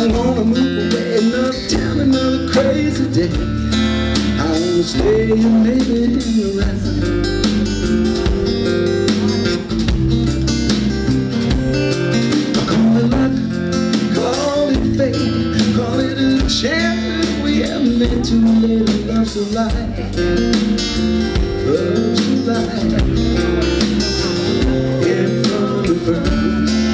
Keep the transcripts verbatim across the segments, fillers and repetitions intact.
don't wanna move away, another town, another crazy day. I wanna stay and maybe hang around. Call it luck, call it fate, call it a chance we have meant to live a love so light, love so light. In front of her,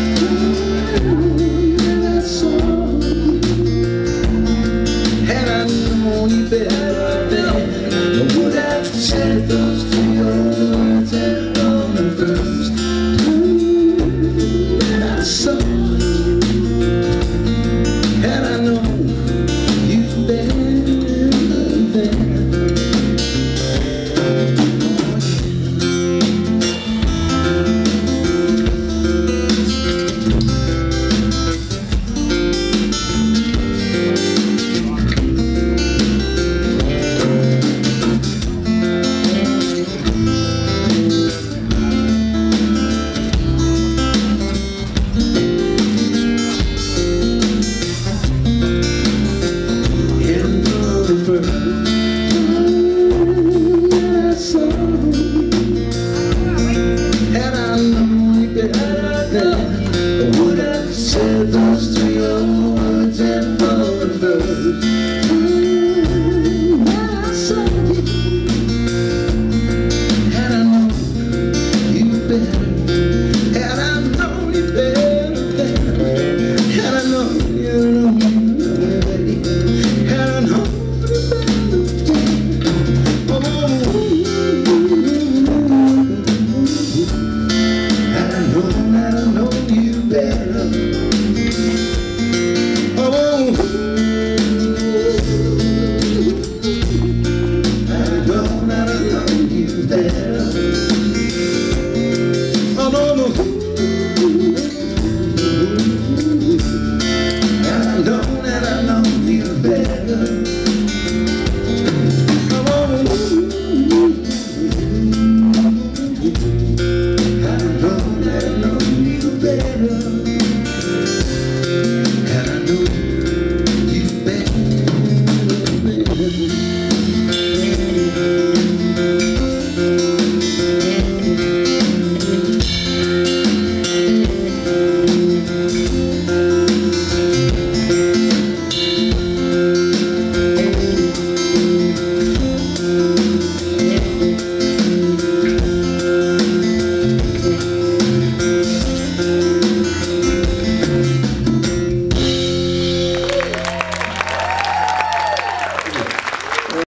better than I would have said those three old words on the first time that I saw you. Had I known you better then. Had I known you better then, I would have said those three old